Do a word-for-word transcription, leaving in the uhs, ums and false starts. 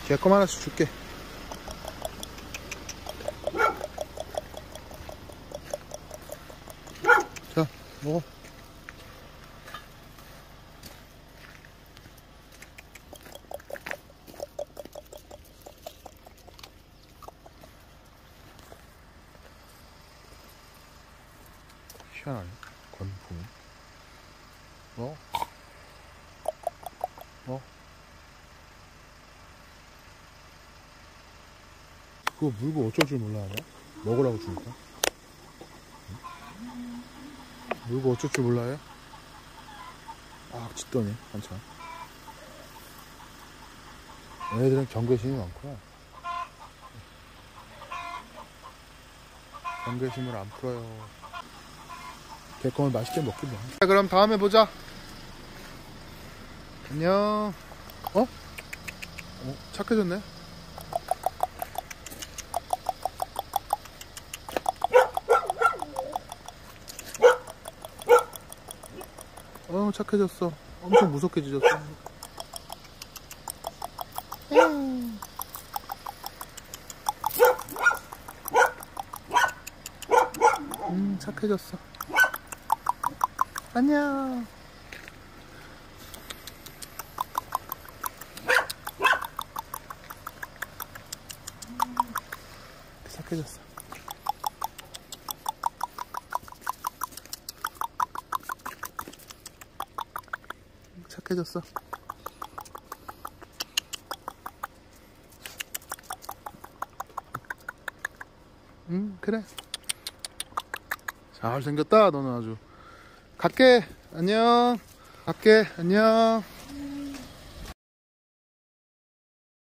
개껌 하나씩 줄게. 자, 먹어. 희한하네. 건풍. 뭐? 뭐? 그거 물고 어쩔 줄 몰라 하냐? 먹으라고 주니까. 응? 물고 어쩔 줄 몰라 해? 아, 짖더니 한참. 얘네들은 경계심이 많구나. 경계심을 안 풀어요. 개껌을 맛있게 먹긴 뭐. 자, 그럼 다음에 보자. 안녕. 어? 어? 착해졌네. 어, 착해졌어. 엄청 무섭게 짖었어. 음, 착해졌어. 안녕. 착해졌어. 착해졌어. 응, 그래. 잘생겼다, 너는 아주. 갈게. 안녕. 갈게. 안녕.